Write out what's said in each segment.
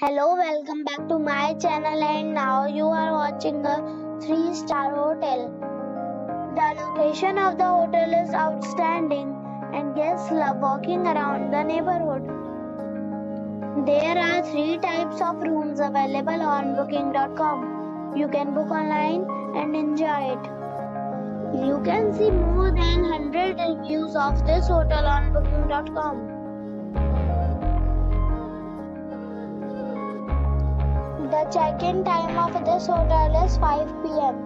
Hello, welcome back to my channel, and now you are watching a 3-star hotel. The location of the hotel is outstanding and guests love walking around the neighborhood. There are 3 types of rooms available on booking.com. You can book online and enjoy it. You can see more than 100 reviews of this hotel on booking.com. The check-in time of this hotel is 5 p.m.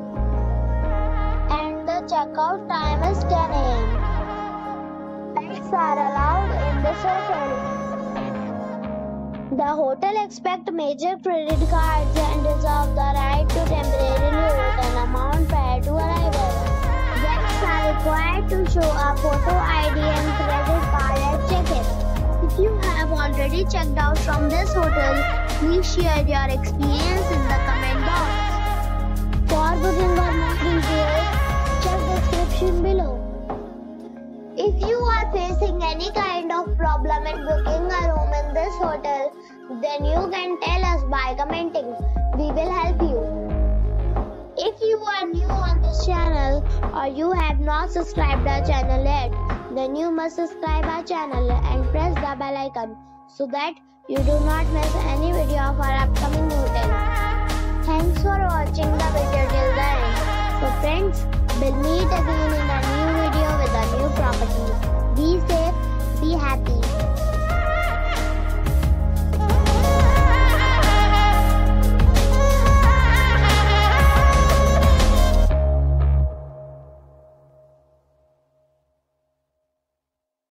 and the check-out time is 10 a.m. Pets are allowed in this hotel. The hotel accepts major credit cards and reserves the right to temporarily hold an amount prior to arrival. Guests are required to show a photo ID and credit card at check-in. If you have already checked out from this hotel, please share your experience in the comment box. For booking or more details, check description below. If you are facing any kind of problem in booking a room in this hotel, then you can tell us by commenting. We will help you. If you are new on this channel or you have not subscribed our channel yet, then you must subscribe our channel and press the bell icon so that you do not miss any video of our upcoming hotel. Thanks for watching the video till the end. So friends, we'll meet again in a new video with a new property. Be safe.